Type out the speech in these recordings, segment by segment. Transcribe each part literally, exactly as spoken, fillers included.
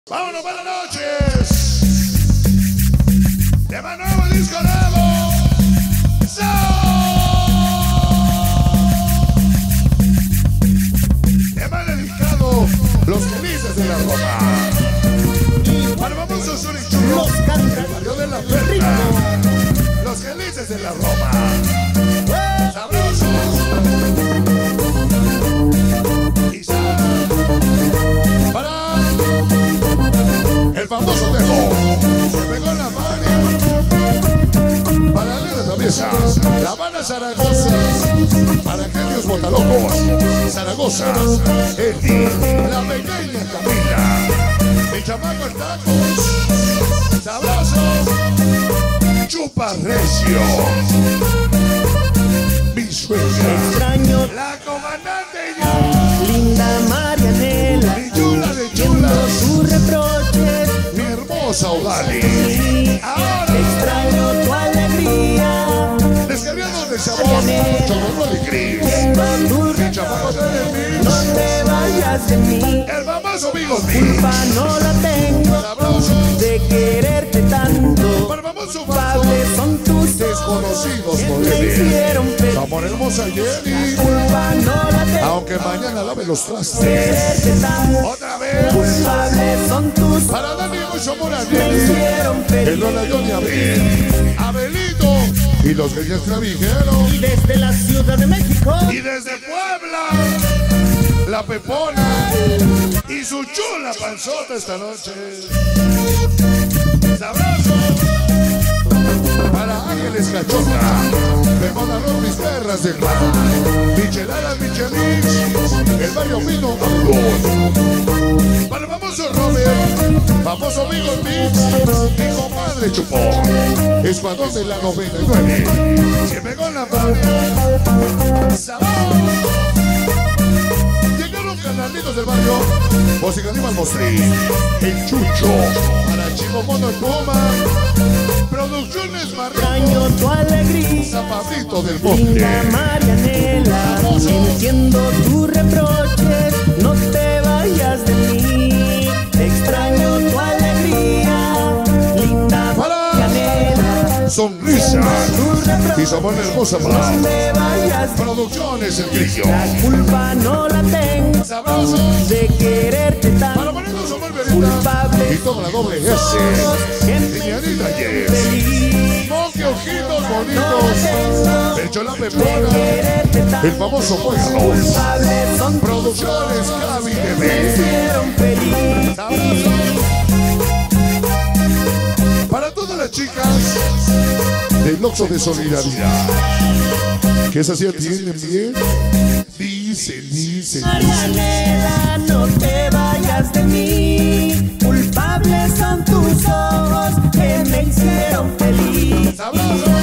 Vámonos, buenas noches. De Manuel Disco Nuevo. ¡So! Tema dedicado los felices de la Roma. Para vamos a Sur y Chulo. Los cantantes de la Perla. Los felices de la Roma. Sabrosos. Y sal. Para el famoso Tejo. Se pegó en la mano. Para Leo de Traviesas. La Habana Zaragoza. Para Genios Botalocos. Zaragoza. Eti. La pequeña Camila. Mi chamaco en tacos. Sabroso. Chupa recio. Mi suegra. extraño, La comandante y yo. linda Marianela, Mi chula de viendo chulas. tus reproches. Mi hermosa Odali. Sí, Ahora. extraño tu alegría, Descargando de sabor. Chorro de gris. viendo tus Mi chamaco de mí. no te vayas de mí. El famoso Bigote. Culpa no la tengo Sabroso. de quererte tanto. Para el famoso Culpables son tus desconocidos que por me él. hicieron feliz. Amor hermosa Jenny. Culpa no la tengo Aunque mañana lave los de trastes. quererte tanto. Otra vez. Culpables son tus Para Dani mucho amor a me Jenny. hicieron El feliz. Ronaldón y Abel. Abelito. Y los que ya travijeron. Y desde la Ciudad de México, Y desde Puebla. La Pepona. Y su chula panzota esta noche. Sabroso. Para Ángeles Cachota. Pepona Ron, mis perras del mar. Micheladas, Michelix. El barrio Pino, Amigos. Para el famoso Robert. Famoso Amigos Mix. Mi compadre Chupón. Escuadrón de la noventa y nueve. Siempre con la mano. Sabor. Llegaron canalitos del barrio. José Caníbal Mostri. El Chucho. Para Chico Mono el Puma. Producciones extraño Marrero. tu alegría. Zapatito del Monte. Linda Marianela, entiendo tus reproches, no te vayas de mí. Extraño tu alegría, linda Para Marianela, Sonrisa. tus Y reproches, Sabor hermosa no para te vayas de mí. Producciones El Grillo. La culpa no la tengo Sabroso. de quererte Para tanto. ponernos Omar Verita. Culpable Y toda la doble S. que me Señorita Yes. feliz. Moque ojitos No bonitos. tengo Pecho la de Pepona. quererte tanto. El famoso Juegos. Culpables son tus Producciones Cavi me T V. hicieron feliz. Sabroso. Para todas las chicas del Oxxo de Solidaridad. Que esas sí atienden bien. Dicen, dicen, dicen. Marianela, no te vayas de mí. Culpables son tus ojos que me hicieron feliz. Sabroso.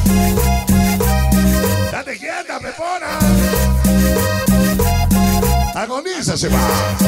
Date quieta, Pepona. Agoniza se va.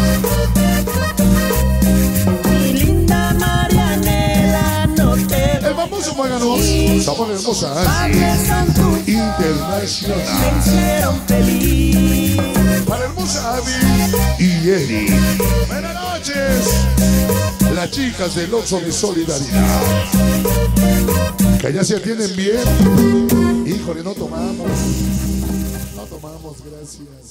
Mi linda Marianela, no te El famoso Maganos. Sabor hermosa Angie. culpables son tus me Internacional. hicieron feliz. Para hermosa Abby y Eri. Buenas noches. Las chicas del Oxxo de Solidaridad. Que allá se atienden bien. Híjole, no tomamos. No tomamos, gracias.